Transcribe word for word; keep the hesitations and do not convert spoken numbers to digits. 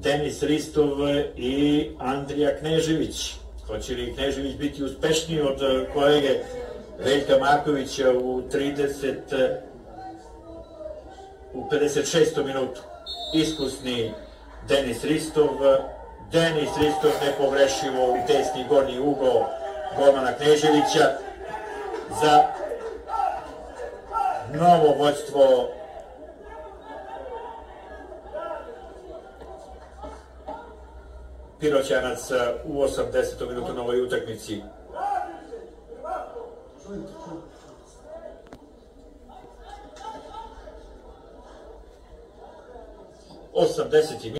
Denis Ristov i Andrija Knežević. Hoće li Knežević biti uspešniji od kolege Veljka Markovića u trideset u pedeset šestom minutu? Iskusni Denis Ristov. Denis Ristov nepogrešivo u desni gornji ugao golmana Kneževića za novo vođstvo Piroćanaca u osamdesetom minutu na ovoj utakmici. osamdeseti